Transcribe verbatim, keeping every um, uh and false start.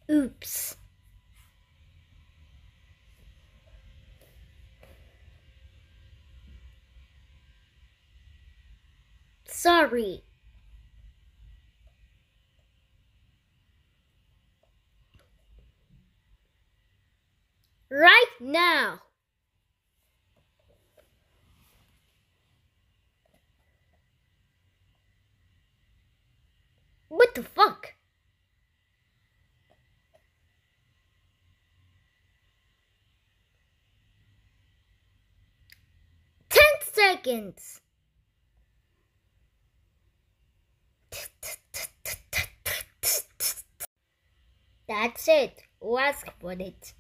Oops. Sorry. Right now. What the fuck? Ten seconds. That's it. Ask for it.